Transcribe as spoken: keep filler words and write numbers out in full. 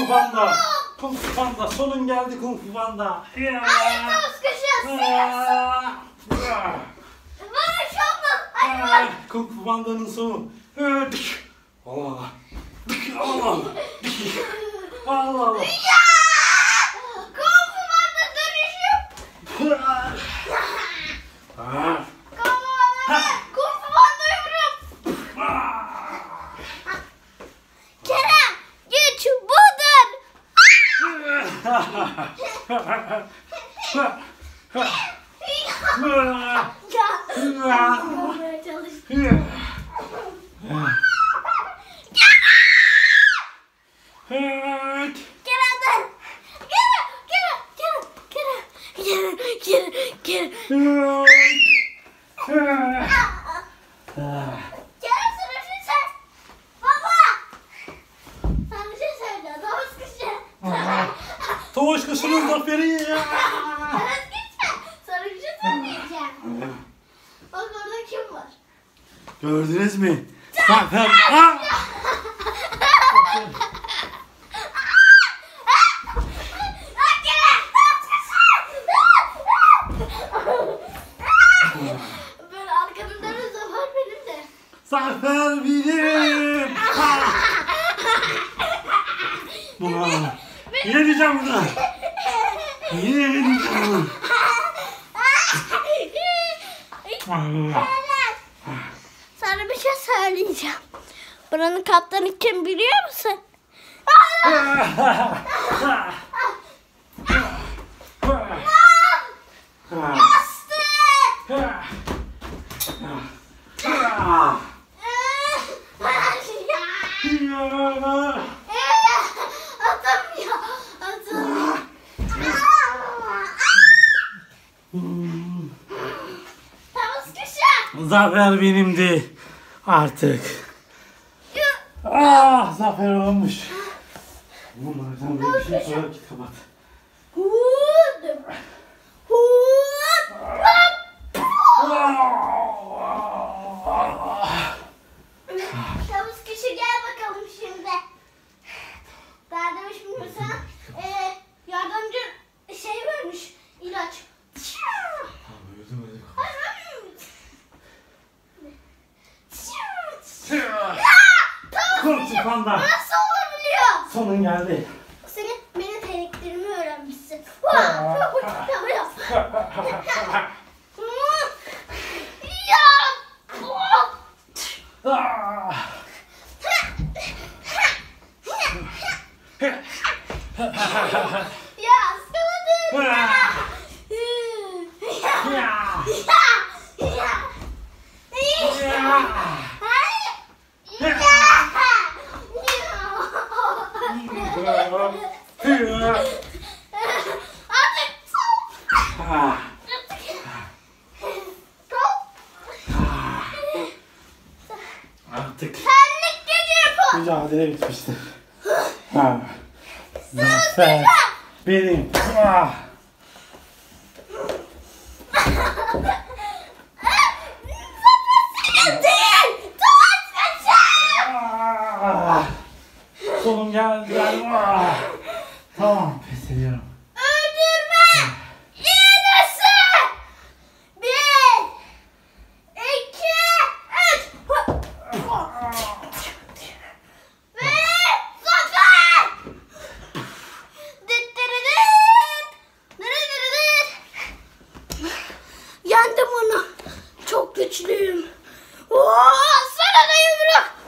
Panda. Kung Fu Panda. Sonun geldi Kung Fu Panda. Ya. Ay koskuşa. Bana şey olmaz. Hadi bak. Kung Fu Panda'nın sonu. Allah Allah. Allah Allah. Allah Allah. Ya! Kung Fu Panda dönüşüm. Kung Fu Panda yumruğum. Kerem geç budur. Ya. Olmaya çalıştım. Evet. Kerem Kerem Kerem Kerem Kerem Kerem Kerem Kerem Kerem sana bir şey söyle. Baba. Sana bir şey söyle. Tavus kuşu. Tavus kuşunun zaferi ya. Tavus kuşu. Sana bir şey söyleyeceğim. Bak orada kim var? Gördünüz mü? Zafer. Böyle arkamda bir zafer benim de. Zafer benim. Buna. Yeneceğim bunu. Yeneceğim. Sana bir şey söyleyeceğim. Buranın kaptanı kim biliyor musun? Bastı! Atamıyor. Atamıyor. Tavus kuşu. Zafer benimdi artık. Ah, zafer olmuş. Bunlardan bir şey sonra git kapat. Hud. Hud. Tavus kuşu gel bakalım şimdi. Daha demiş bilmiyorsan e, yardımcı şey vermiş ilaç. Kung Fu Panda. Nasıl olabiliyor? Sonun geldi. Senin benim tekniklerimi öğrenmişsin. Ya sıkıldım ya. Artık Senlik gece bu. mücadele bitmiştir. Ha. Zafer benim. Ah. Ah. Sonum geldi. Ah. Tamam, pes ediyorum. Öldürme! İğnesi! Bir, iki, üç! Ve zafer! Dıttırıdıt! Dırıdırıdıt! Yendim onu. Çok güçlüyüm. Oo, sana da yumruk!